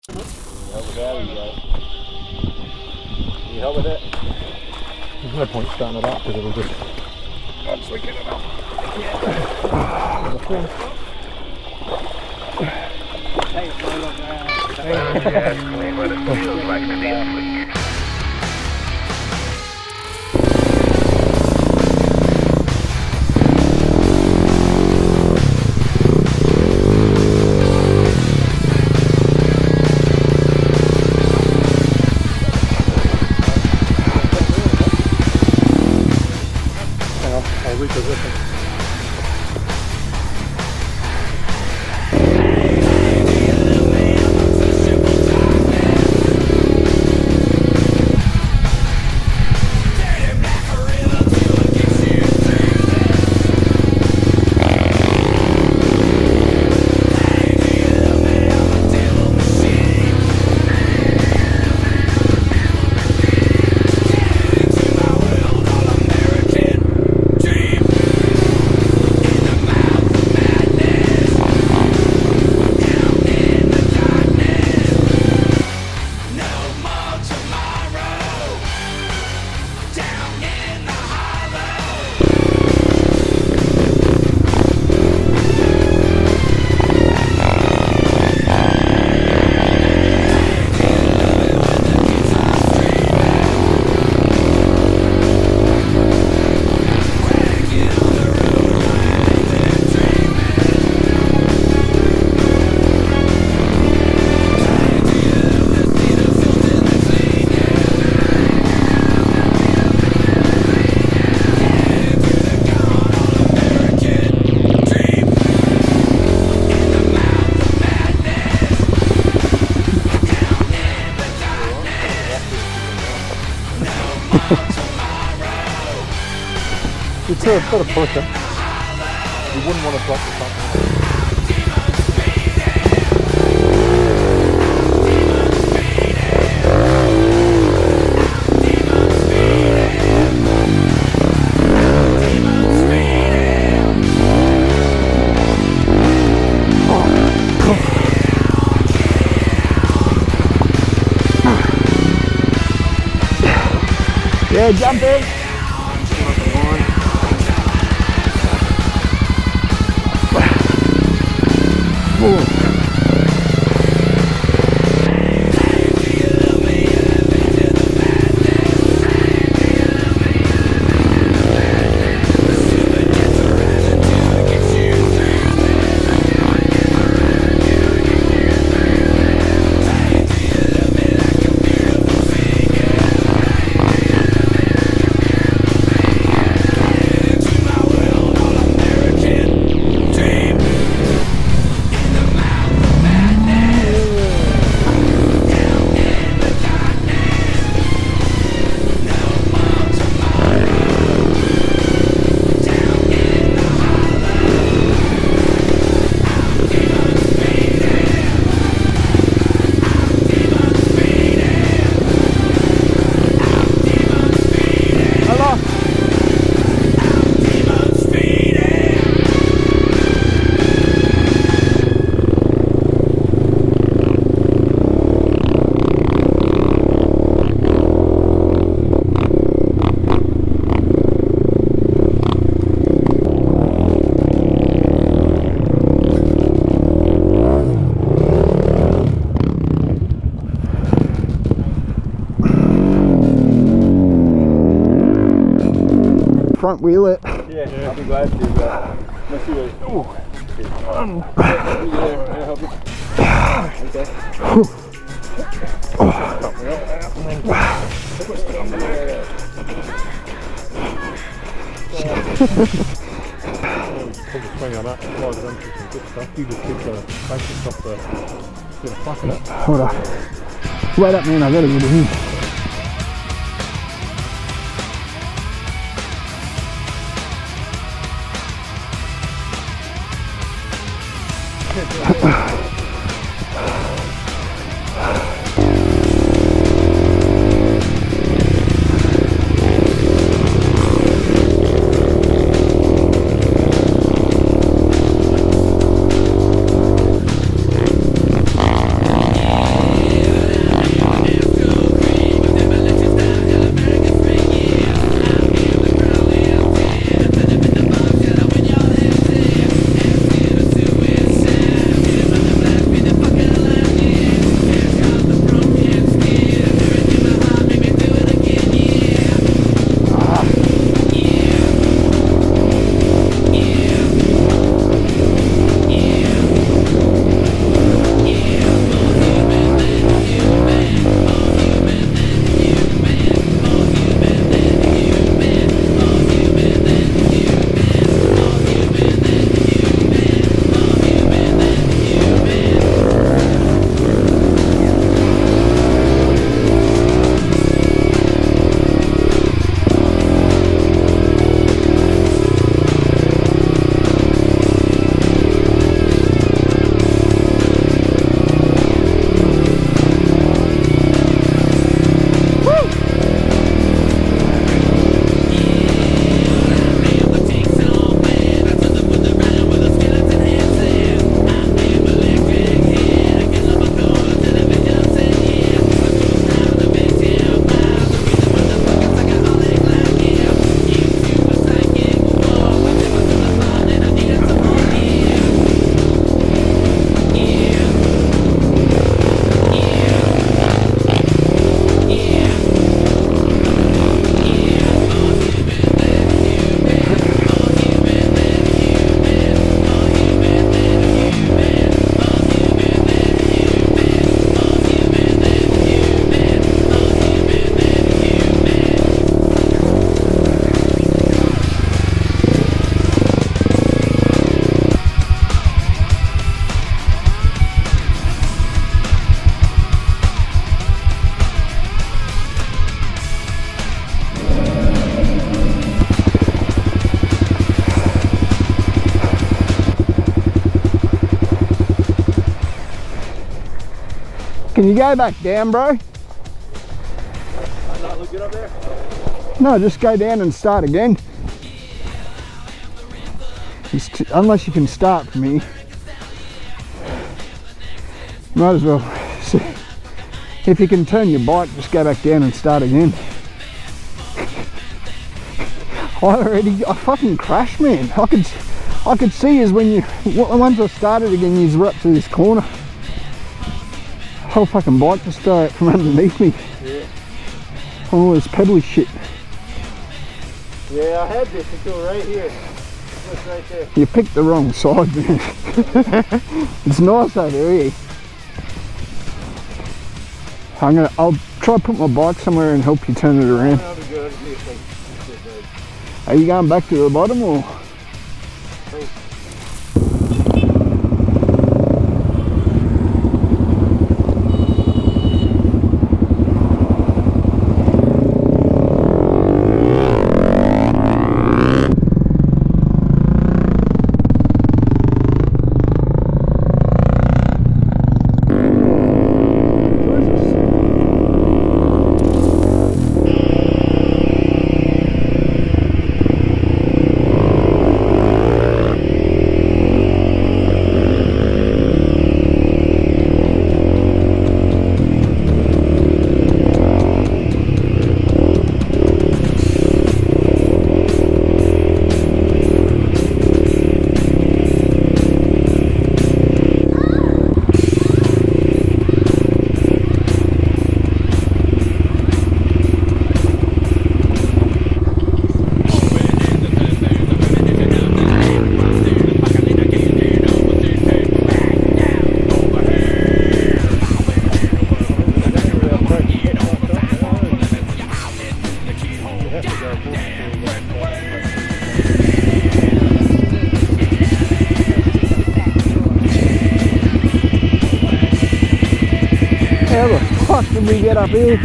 There we go. Can you help with it? There's no point starting it up because it'll just... Once we get it up. Hey, it's going up there. Yes, clean, but it feels like the next week. I'll reposition. It's got a pusher. You wouldn't want to drop the top. Yeah, jump in. Front wheel it. Yeah, I'll be glad to. Let's do it. Oh. Yeah, help you. Okay. Pull the swing on that. Slide it into some good stuff. You just keep the basics off the fuck it up. Hold on. Wait up, man. I gotta get in. Can you go back down, bro? Might not look good up there. No, just go down and start again. Unless you can start from here. Might as well. See, if you can turn your bike, just go back down and start again. I fucking crashed, man. I could see as when once I started again, you were up to this corner. Whole fucking bike just fell out from underneath me. Yeah. All this pebbly shit. Yeah, I had this until right here. Look right there. You picked the wrong side, man. It's nice over here. I'll try to put my bike somewhere and help you turn it around. That'll be good. Are you going back to the bottom or? How the fuck did we get up here?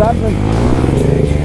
happening.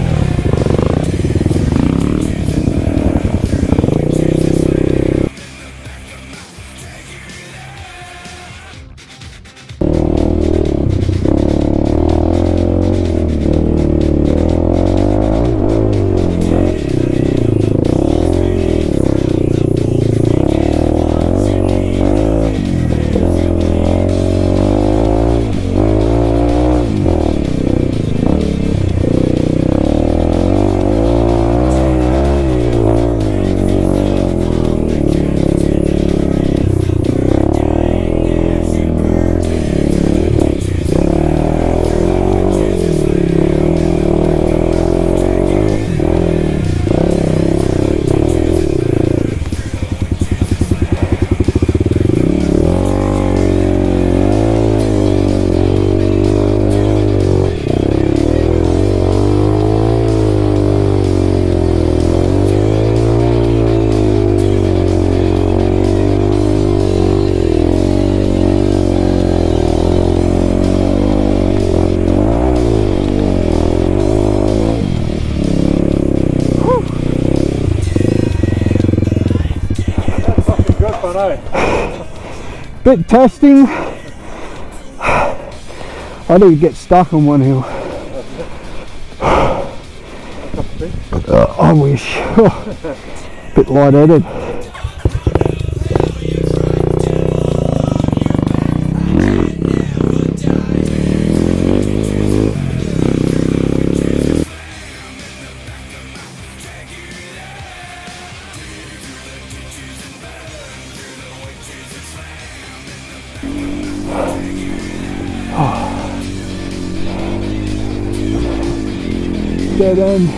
Bit testing. I didn't get stuck on one hill. I wish. Bit light-headed. Dead end.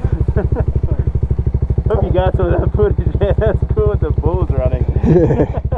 Hope you got some of that footage. Yeah, that's cool with the bulls running.